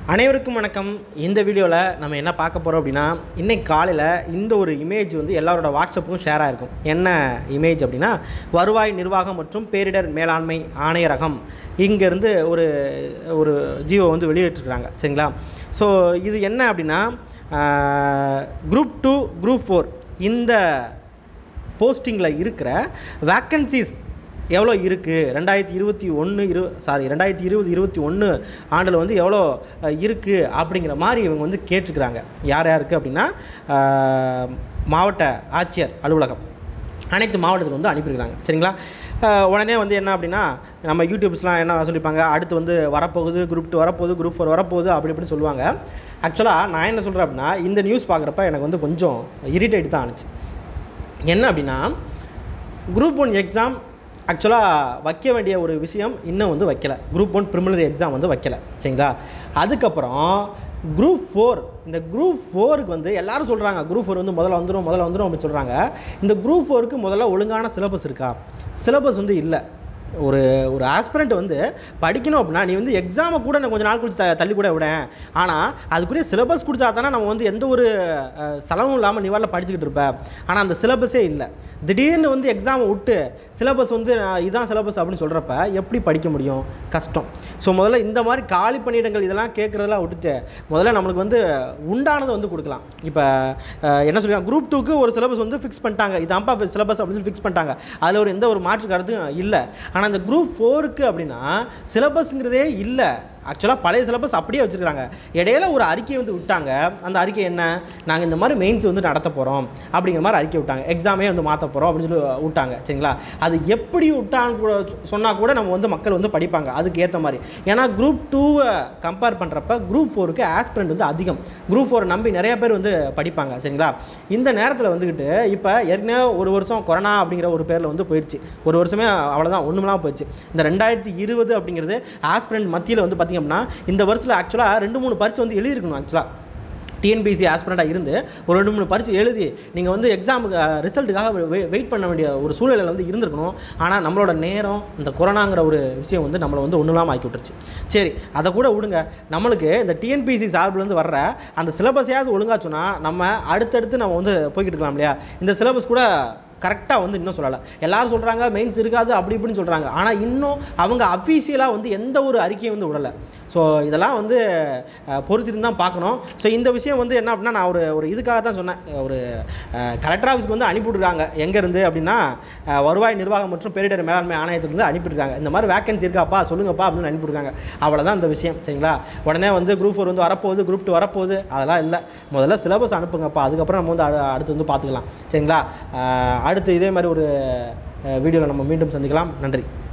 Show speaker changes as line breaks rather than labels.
அனைவருக்கும் வணக்கம். இந்த வீடியோவில் நம்ம என்ன பார்க்க போகிறோம் அப்படின்னா, இன்றைக்கி காலையில் இந்த ஒரு இமேஜ் வந்து எல்லாரோட வாட்ஸ்அப்புக்கும் ஷேர் ஆகிருக்கும். என்ன இமேஜ் அப்படின்னா, வருவாய் நிர்வாகம் மற்றும் பேரிடர் மேலாண்மை ஆணையரகம் இங்கேருந்து ஒரு ஒரு ஜியோ வந்து வெளியிட்டிருக்கிறாங்க. சரிங்களா? ஸோ இது என்ன அப்படின்னா, குரூப் 2 குரூப் 4 இந்த போஸ்டிங்கில் இருக்கிற வேக்கன்சிஸ் எவ்வளோ இருக்குது, 2020-21 ஆண்டில் வந்து எவ்வளோ இருக்குது அப்படிங்கிற மாதிரி இவங்க வந்து கேட்டுருக்குறாங்க. யார் யாருக்கு அப்படின்னா, மாவட்ட ஆட்சியர் அலுவலகம் அனைத்து மாவட்டத்துக்கு வந்து அனுப்பியிருக்கிறாங்க. சரிங்களா? உடனே வந்து என்ன அப்படின்னா, நம்ம யூடியூப்ஸ்லாம் என்ன சொல்லியிருப்பாங்க, அடுத்து வந்து வரப்போகுது, குரூப் 2 வரப்போகுது, குரூப் 4 வரப்போகுது அப்படி இப்படின்னு சொல்லுவாங்க. ஆக்சுவலாக நான் என்ன சொல்கிறேன் அப்படின்னா, இந்த நியூஸ் பார்க்குறப்ப எனக்கு வந்து கொஞ்சம் இரிட்டேட் தான் ஆனிச்சு. என்ன அப்படின்னா, குரூப் 1 எக்ஸாம் ஆக்சுவலாக வைக்க வேண்டிய ஒரு விஷயம் இன்னும் வந்து வைக்கலை. குரூப் 1 ப்ரிலிமினரி எக்ஸாம் வந்து வைக்கலை. சரிங்களா? அதுக்கப்புறம் குரூப் 4, இந்த குரூப் 4க்கு வந்து எல்லோரும் சொல்கிறாங்க, குரூப் 4 வந்து முதல்ல வந்துடும் அப்படின்னு சொல்கிறாங்க. இந்த குரூப் 4க்கு முதல்ல ஒழுங்கான சிலபஸ் இருக்கா? சிலபஸ் வந்து இல்லை. ஒரு ஆஸ்பிரண்ட் வந்து படிக்கணும் அப்படின்னா, நீ வந்து எக்ஸாமை கூட நான் கொஞ்சம் நாள் கழிச்சு தள்ளி கூட விடேன், ஆனால் அதுக்குரிய சிலபஸ் கொடுத்தா தானே நம்ம வந்து எந்த ஒரு செலவும் இல்லாமல் நீ வரல படிச்சுக்கிட்டு இருப்பேன். ஆனால் அந்த சிலபஸே இல்லை. திடீர்னு வந்து எக்ஸாமை விட்டு சிலபஸ் வந்து இதான் சிலபஸ் அப்படின்னு சொல்கிறப்ப எப்படி படிக்க முடியும்? கஷ்டம். ஸோ முதல்ல இந்த மாதிரி காலி பணியிடங்கள் இதெல்லாம் கேட்குறதெல்லாம் விட்டுட்டு முதல்ல நம்மளுக்கு வந்து உண்டானதை வந்து கொடுக்கலாம். இப்போ என்ன சொல்லுவாங்க, குரூப் 2க்கு ஒரு சிலபஸ் வந்து ஃபிக்ஸ் பண்ணிட்டாங்க, இதான்ப்பா சிலபஸ் அப்படின்னு சொல்லி ஃபிக்ஸ் பண்ணிட்டாங்க. அதில் ஒரு எந்த ஒரு மாற்று கருத்தும் இல்லை. ஆனால் அந்த குரூப் 4க்கு அப்படின்னா சிலபஸ்ங்கிறதே இல்லை. ஆக்சுவலாக பழைய சிலபஸ் அப்படியே வச்சுருக்காங்க. இடையில ஒரு அறிக்கை வந்து விட்டாங்க. அந்த அறிக்கை என்ன, நாங்கள் இந்த மாதிரி மெயின்ஸ் வந்து நடத்த போகிறோம் அப்படிங்கிற மாதிரி அறிக்கை விட்டாங்க. எக்ஸாமே வந்து மாற்ற போகிறோம் அப்படின்னு சொல்லி விட்டாங்க. சரிங்களா? அது எப்படி விட்டான்னு கூட சொன்னால் கூட நம்ம வந்து மக்கள் வந்து படிப்பாங்க அதுக்கு ஏற்ற மாதிரி. ஏன்னா குரூப் 2வை கம்பேர் பண்ணுறப்ப குரூப் 4க்கு ஆஸ்பிரண்ட் வந்து அதிகம். குரூப் 4 நம்பி நிறைய பேர் வந்து படிப்பாங்க. சரிங்களா? இந்த நேரத்தில் வந்துக்கிட்டு இப்போ ஏற்கனவே ஒரு வருஷம் கொரோனா அப்படிங்கிற ஒரு பேரில் வந்து போயிடுச்சு. ஒரு வருஷமே அவ்வளோதான், ஒன்றுமெல்லாம் போயிடுச்சு. இந்த 2020 அப்படிங்கிறது ஆஸ்பிரண்ட் மத்தியில் வந்து அப்படின்னா இந்த வருஷத்தில் ஆக்சுவலாக 2-3 பரீட்சை வந்து எழுதியிருக்கணும். ஆக்சுவலாக டிஎன்பிஎஸ்சி ஆஸ்பிரண்டாக இருந்து ஒரு 2-3 பரீட்சை எழுதி நீங்கள் வந்து எக்ஸாமுக்கு ரிசல்ட்டுக்காக வெயிட் பண்ண வேண்டிய ஒரு சூழ்நிலையில் வந்து இருந்திருக்கணும். ஆனால் நம்மளோட நேரம் இந்த கொரோனாங்கிற ஒரு விஷயம் வந்து நம்மளை வந்து ஒன்றும் இல்லாமல் ஆக்கி விட்டுருச்சு. சரி, அதை கூட விடுங்க. நம்மளுக்கு இந்த டிஎன்பிஎஸ்சி சார்பிலேருந்து வர்ற அந்த சிலபஸையாவது ஒழுங்கா சொன்னால் நம்ம அடுத்தடுத்து நம்ம வந்து போய்கிட்டு இருக்கலாம் இல்லையா? இந்த சிலபஸ் கூட கரெக்டாக வந்து இன்னும் சொல்லலை. எல்லோரும் சொல்கிறாங்க மெயின்ஸ் இருக்காது அப்படி இப்படின்னு சொல்கிறாங்க. ஆனால் இன்னும் அவங்க அஃபீஷியலாக வந்து எந்த ஒரு அறிக்கையும் வந்து விடலை. ஸோ இதெல்லாம் வந்து பொறுத்திருந்து தான் பார்க்கணும். ஸோ இந்த விஷயம் வந்து என்ன அப்படின்னா, நான் ஒரு இதுக்காக தான் சொன்னேன். ஒரு கலெக்டர் ஆஃபீஸ்க்கு வந்து அனுப்பிவிட்ருக்காங்க. எங்கேருந்து அப்படின்னா, வருவாய் நிர்வாகம் மற்றும் பேரிடர் மேலாண்மை ஆணையத்துலேருந்து அனுப்பிவிட்ருக்காங்க. இந்த மாதிரி வேக்கன்சி இருக்காப்பா சொல்லுங்கப்பா அப்படின்னு அனுப்பிவிட்ருக்காங்க. அவ்வளோதான் இந்த விஷயம். சரிங்களா? உடனே வந்து குரூப் 4 வந்து வரப்போகுது, குரூப் 2 வரப்போகுது அதெல்லாம் இல்லை. முதல்ல சிலபஸ் அனுப்புங்கப்பா, அதுக்கப்புறம் நம்ம வந்து அடுத்து வந்து பார்த்துக்கலாம். சரிங்களா? அடுத்து இதே மாதிரி ஒரு வீடியோவில் நம்ம மீண்டும் சந்திக்கலாம். நன்றி.